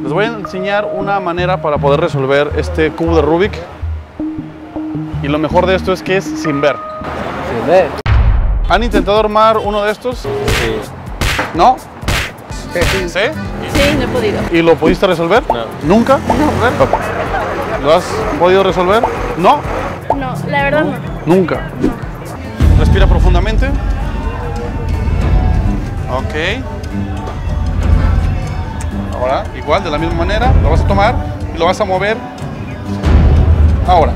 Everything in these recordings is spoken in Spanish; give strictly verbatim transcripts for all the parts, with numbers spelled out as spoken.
Les voy a enseñar una manera para poder resolver este cubo de Rubik. Y lo mejor de esto es que es sin ver. Sin ver. ¿Han intentado armar uno de estos? Sí. ¿No? Sí. ¿Sí? Sí, no he podido. ¿Y lo pudiste resolver? No. ¿Nunca? No. Okay. ¿Lo has podido resolver? No. No, la verdad no. Nunca. Respira profundamente. Ok. Ahora, igual, de la misma manera, lo vas a tomar y lo vas a mover. Ahora.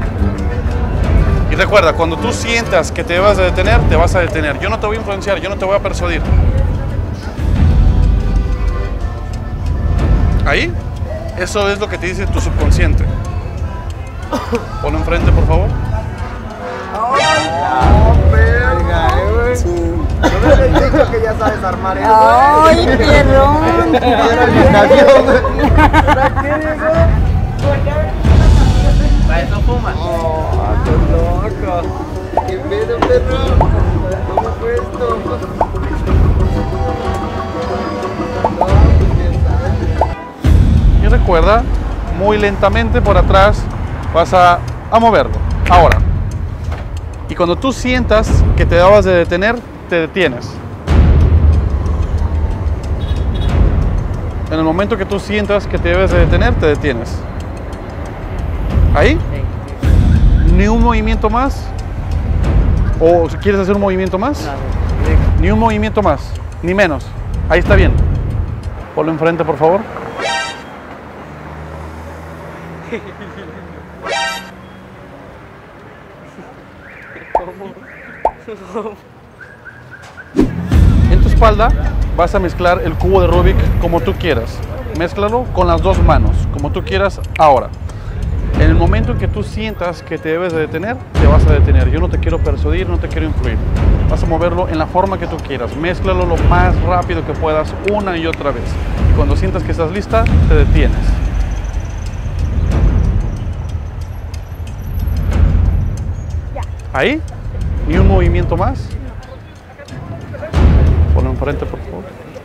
Y recuerda, cuando tú sientas que te vas a detener, te vas a detener. Yo no te voy a influenciar, yo no te voy a persuadir. Ahí, eso es lo que te dice tu subconsciente. Ponlo enfrente, por favor. ¿No me habéis dicho que ya sabes armar eso? ¡Ay, perrón! ¿Para eso fumas? ¡Oh, qué loco! ¡Qué pedo, perro! ¿Cómo fue esto? Y recuerda, muy lentamente por atrás vas a, a moverlo. Ahora. Y cuando tú sientas que te debas de detener, te detienes. En el momento que tú sientas que te debes de detener, te detienes. ¿Ahí? Ni un movimiento más. ¿O si quieres hacer un movimiento más? Ni un movimiento más, ni menos. Ahí está bien. Ponlo enfrente, por favor. En tu espalda vas a mezclar el cubo de Rubik como tú quieras. Mézclalo con las dos manos, como tú quieras ahora. En el momento en que tú sientas que te debes de detener, te vas a detener. Yo no te quiero persuadir, no te quiero influir. Vas a moverlo en la forma que tú quieras. Mézclalo lo más rápido que puedas, una y otra vez. Y cuando sientas que estás lista, te detienes. ¿Ahí? ¿Ni un movimiento más? Ponlo enfrente, por favor.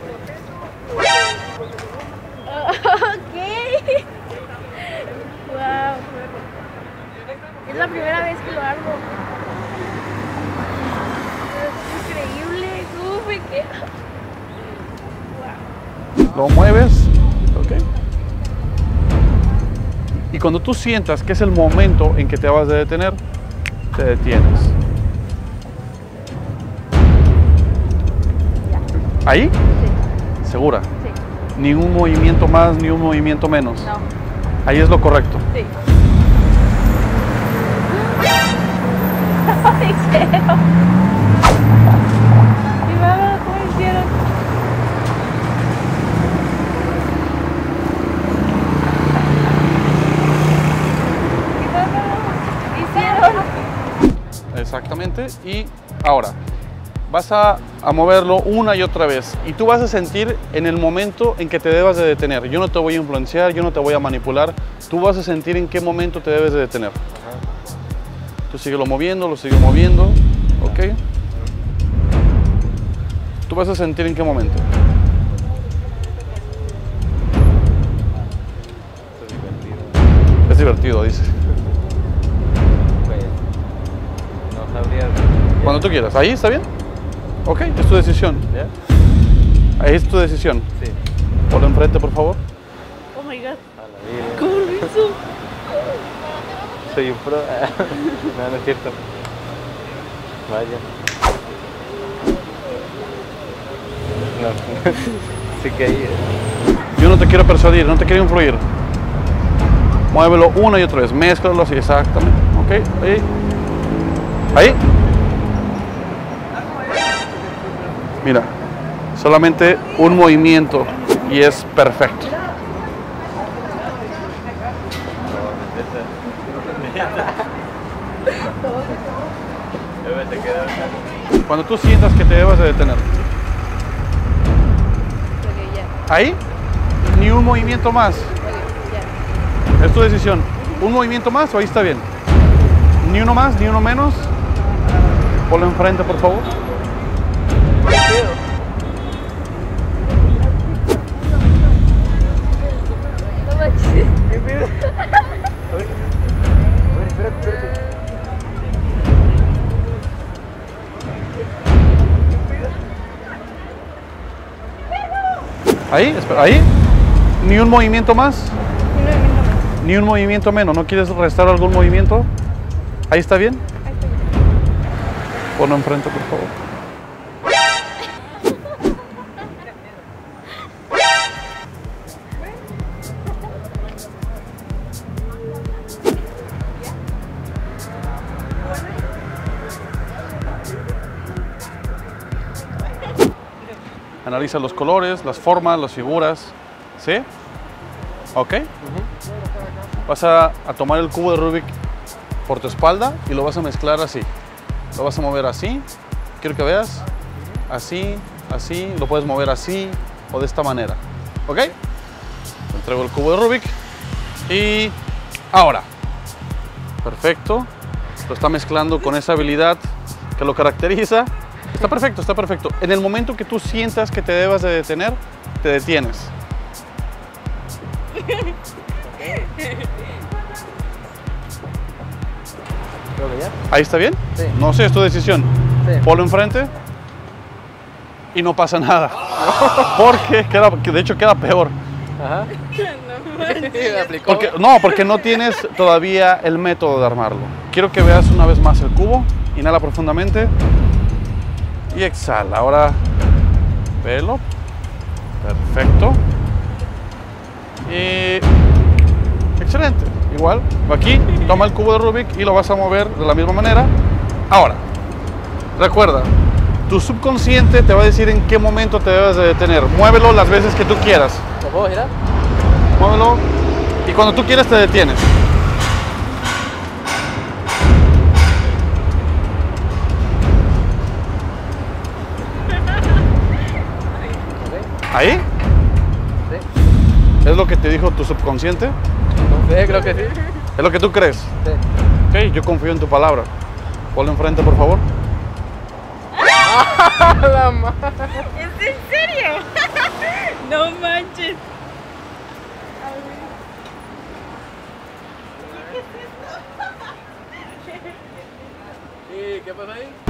Ok. Wow. Es la primera vez que lo hago. Es increíble. ¿Cómo me queda? Wow. Lo mueves. Ok. Y cuando tú sientas que es el momento en que te vas a detener, te detienes. ¿Ahí? Sí. ¿Segura? Sí. Ni un movimiento más, ni un movimiento menos. No. Ahí es lo correcto. Sí. Ay, cero. Mi mamá, ¿cómo hicieron? Mi mamá, hicieron. Exactamente. Y ahora, vas a, a moverlo una y otra vez. Y tú vas a sentir en el momento en que te debas de detener. Yo no te voy a influenciar, yo no te voy a manipular. Tú vas a sentir en qué momento te debes de detener. Tú síguelo moviendo, lo sigue moviendo. Ok. Tú vas a sentir en qué momento. Es divertido, dice. Pues, no sabría. Cuando tú quieras. ¿Ahí está bien? Ok, es tu decisión. ¿Ya? Ahí es tu decisión. Sí. Ponlo enfrente, por favor. Oh my god. A la vida. ¿Cómo lo hizo? Soy un pro. No, no es cierto. Vaya. No. Sí que ahí. Yo no te quiero persuadir, no te quiero influir. Muévelo una y otra vez. Mézclalo así, exactamente. Ok, ahí. Ahí. Mira, solamente un movimiento y es perfecto. Cuando tú sientas que te debes de detener. Ok, ya. Ahí, ni un movimiento más. Ok, ya. Es tu decisión. ¿Un movimiento más o ahí está bien? Ni uno más, ni uno menos. Ponlo enfrente, por favor. A ver, espérate, espérate. Ahí, espera, ahí. Ni un movimiento más. Un movimiento más. Ni un movimiento menos. ¿No quieres restar algún movimiento? ¿Ahí está bien? Ahí está bien. Ponlo enfrente, por favor. Analiza los colores, las formas, las figuras. ¿Sí? ¿Ok? Vas a, a tomar el cubo de Rubik por tu espalda y lo vas a mezclar así. Lo vas a mover así. Quiero que veas. Así, así. Lo puedes mover así o de esta manera. ¿Ok? Te entrego el cubo de Rubik. Y ahora. Perfecto. Lo está mezclando con esa habilidad que lo caracteriza. Está perfecto, está perfecto. En el momento que tú sientas que te debas de detener, te detienes. Creo que ya. ¿Ahí está bien? Sí. No sé, es tu decisión. Sí. Ponlo enfrente y no pasa nada. Porque queda, que de hecho queda peor. Ajá. Me aplicó. Porque, no, porque no tienes todavía el método de armarlo. Quiero que veas una vez más el cubo. Inhala profundamente. Y exhala. Ahora, velo. Perfecto. Y excelente. Igual, aquí, toma el cubo de Rubik y lo vas a mover de la misma manera. Ahora, recuerda, tu subconsciente te va a decir en qué momento te debes de detener. Muévelo las veces que tú quieras. ¿Lo puedo girar? Muévelo y cuando tú quieras te detienes. ¿Ahí? Sí. ¿Es lo que te dijo tu subconsciente? No sé, creo que sí. ¿Es lo que tú crees? Sí. Ok, yo confío en tu palabra. Ponlo enfrente, por favor. La ma- ¿Es en serio? No manches. A ver. ¿Y qué pasa ahí?